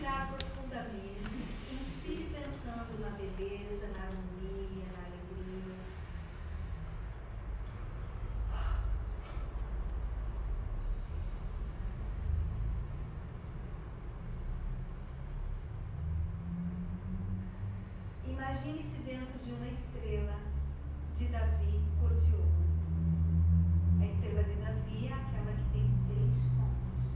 respirar profundamente. Inspire pensando na beleza, na harmonia, na alegria. Imagine-se dentro de uma estrela de Davi cor de ouro. A estrela de Davi é aquela que tem 6 pontos.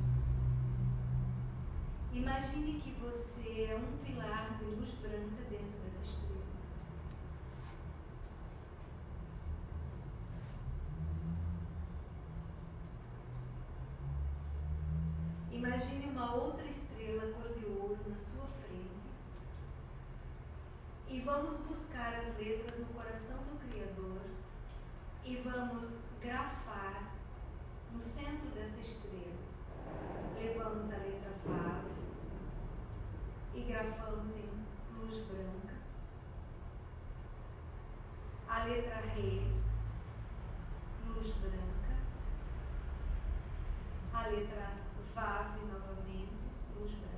Imagine que você é um pilar de luz branca dentro dessa estrela. Imagine uma outra estrela cor de ouro na sua frente. E vamos buscar as letras no coração do Criador e vamos grafar no centro dessa estrela. Levamos a letra Vav e grafamos em luz branca. A letra Re, luz branca. A letra Vav novamente, luz branca.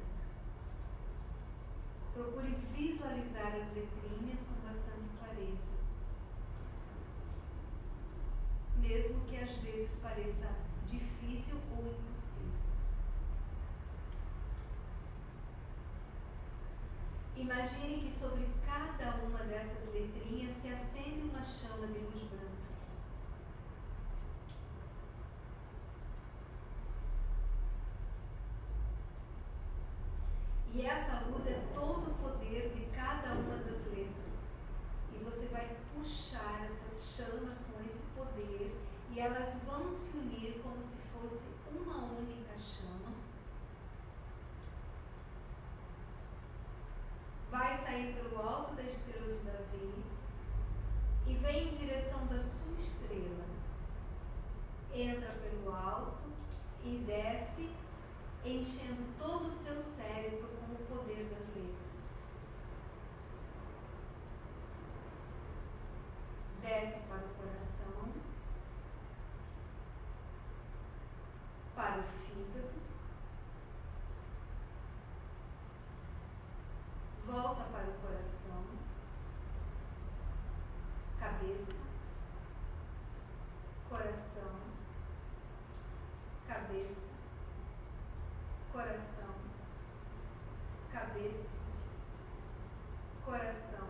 Procure visualizar as letrinhas com bastante clareza. Mesmo que às vezes pareça difícil ou impossível. Imagine que sobre cada uma dessas letrinhas se acende uma chama de luz branca. E essa luz é todo o poder de cada uma das letras. E você vai puxar essas chamas com esse poder e elas vão se unir como se fosse uma única chama. Vai sair pelo alto da estrela de Davi e vem em direção da sua estrela. Entra pelo alto e desce, enchendo todo o seu cérebro com o poder das letras. Desce para o coração, para o fígado, volta para o coração, cabeça, coração, cabeça, coração, cabeça, coração.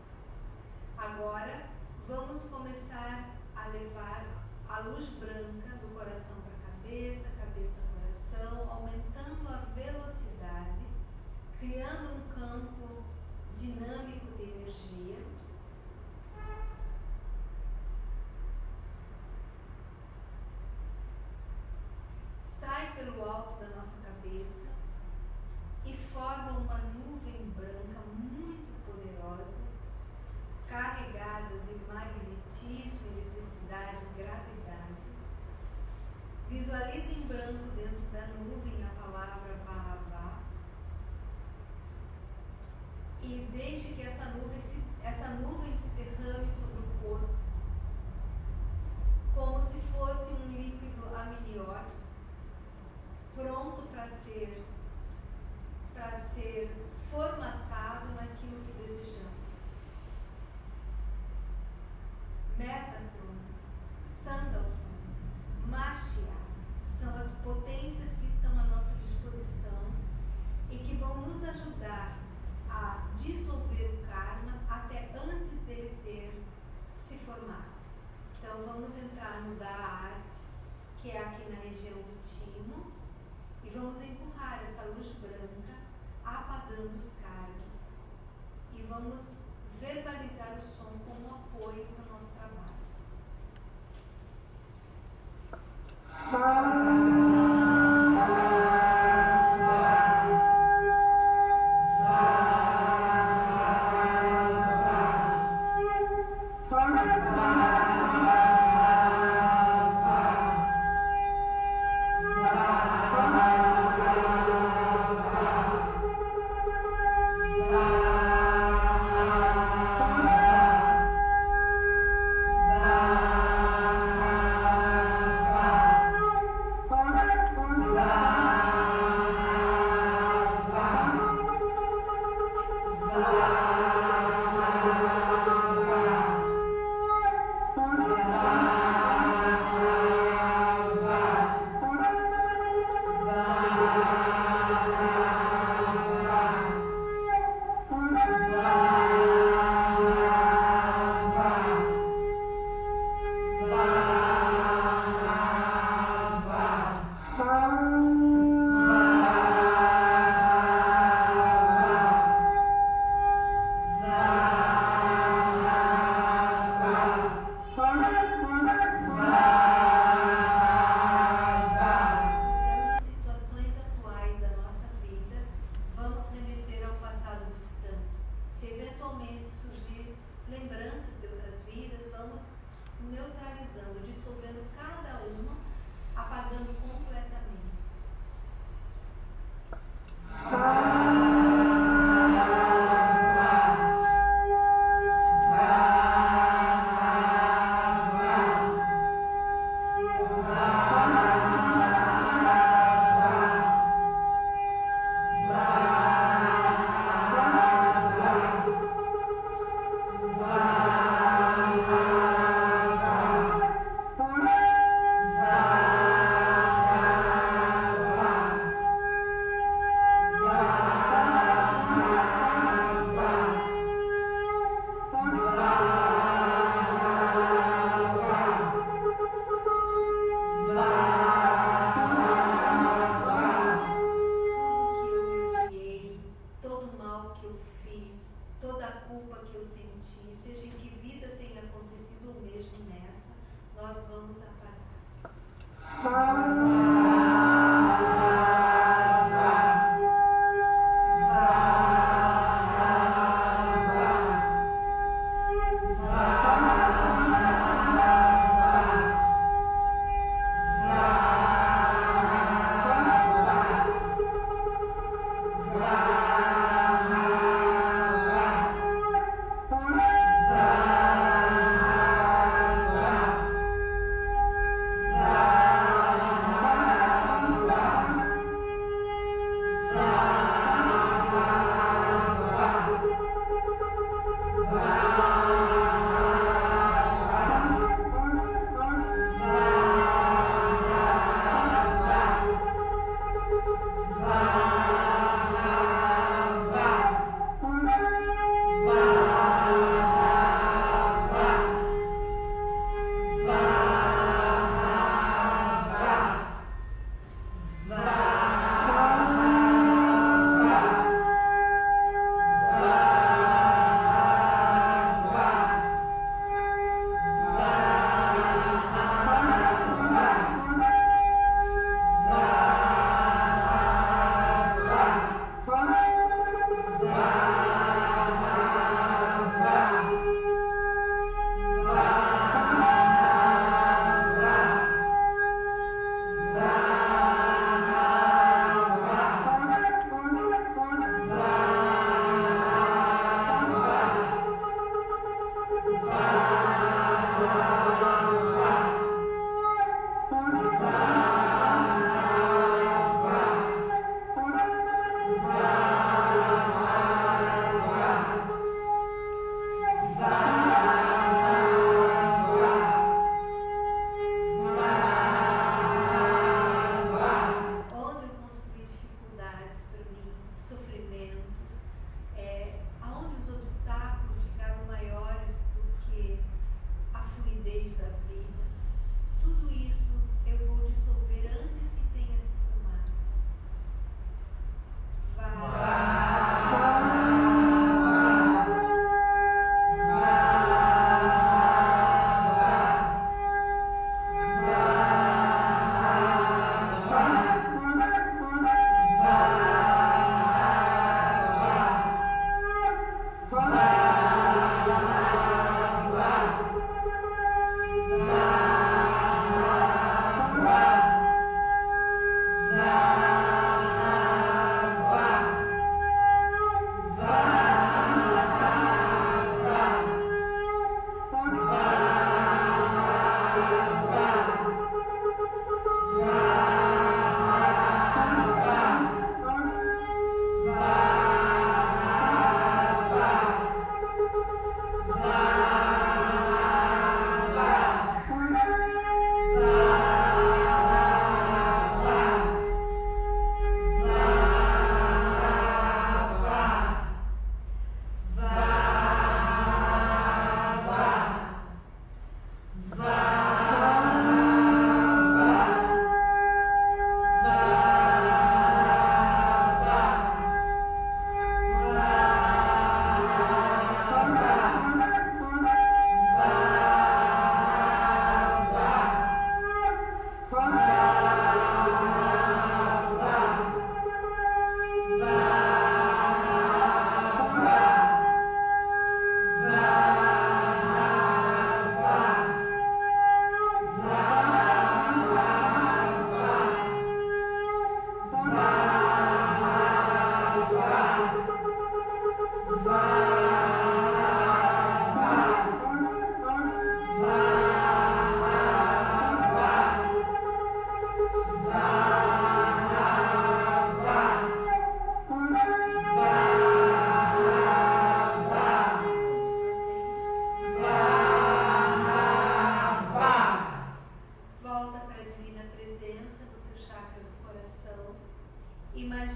Agora vamos começar a levar a luz branca do coração para a cabeça, cabeça, coração, aumentando a velocidade, criando um campo dinâmico de energia. Sai pelo alto da nossa cabeça e forma uma nuvem branca muito poderosa, carregada de magnetismo, eletricidade e gravidade. Visualize em branco dentro da nuvem a palavra Bahavá e deixe que essa nuvem se derrame sobre o corpo, como se fosse um líquido amniótico, pronto para ser formatado naquilo que desejamos. Metatron, Sandalphon, Mashiach são as potências que estão à nossa disposição e que vão nos ajudar a dissolver o karma até antes dele ter se formado. Então vamos entrar no Da'at, que é aqui na região do timo, e vamos empurrar essa luz branca, apagando os karmas. E vamos verbalizar o som como apoio para o nosso trabalho.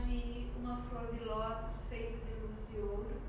Imagine uma flor de lótus feita de luz de ouro.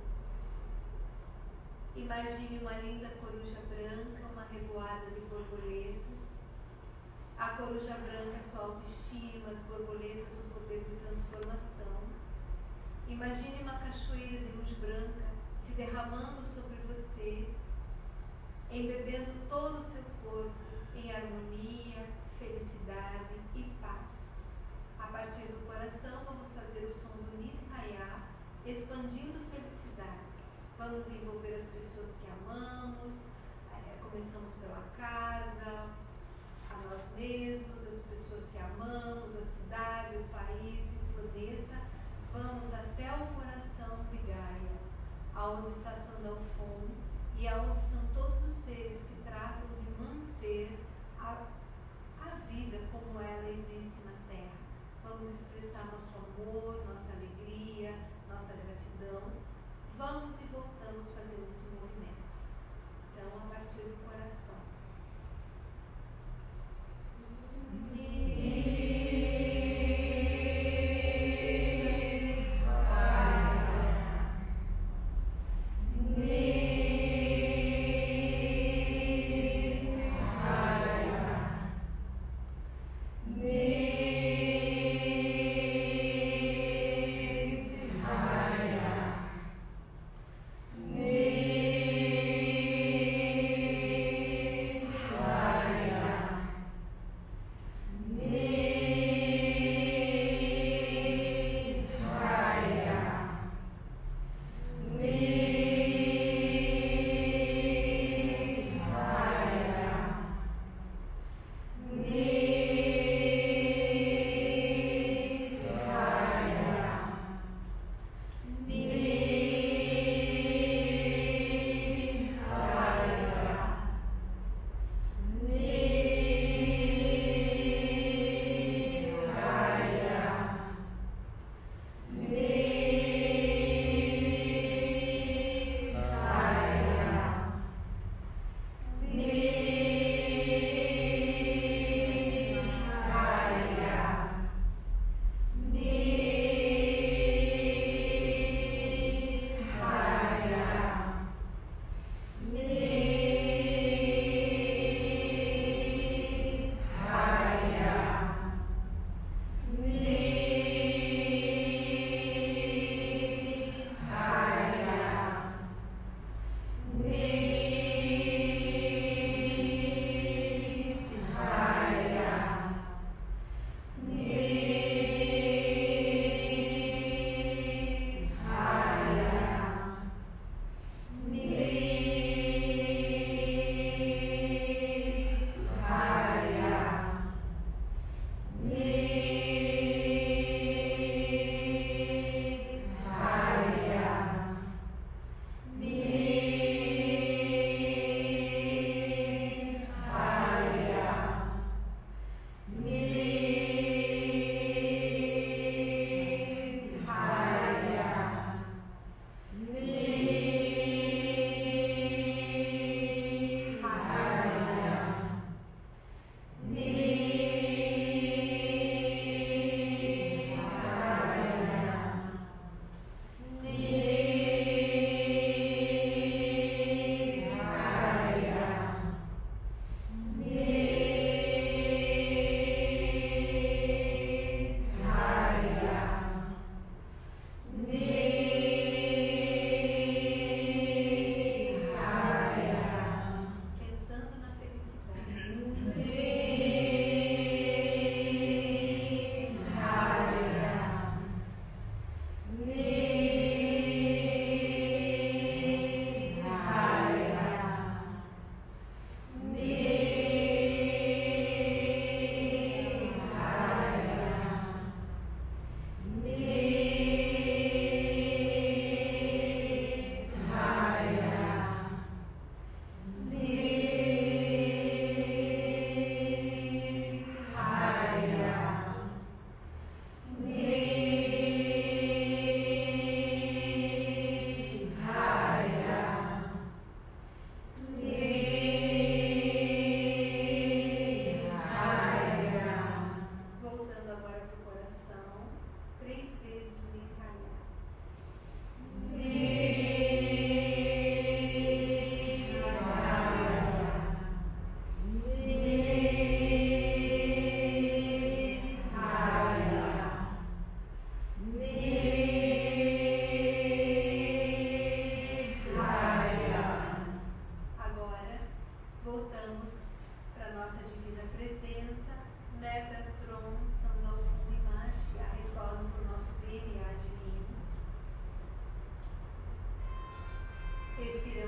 Imagine uma linda coruja branca, uma revoada de borboletas. A coruja branca é sua autoestima, as borboletas o poder de transformação. Imagine uma cachoeira de luz branca se derramando sobre você, embebendo todo o seu corpo em harmonia, felicidade e paz. A partir do coração, vamos fazer o som do Nidhaya, expandindo felicidade. Vamos envolver as pessoas que amamos, começamos pela casa, a nós mesmos, as pessoas que amamos, a cidade, o país e o planeta. Vamos até o coração de Gaia, aonde está Sandalphon e aonde estão todos os seres que tratam de manter a vida como ela existe na Terra. Vamos expressar nosso amor, nossa alegria, nossa gratidão. Vamos e voltamos fazendo esse movimento. Então, a partir do coração.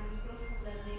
mergulharmos profundamente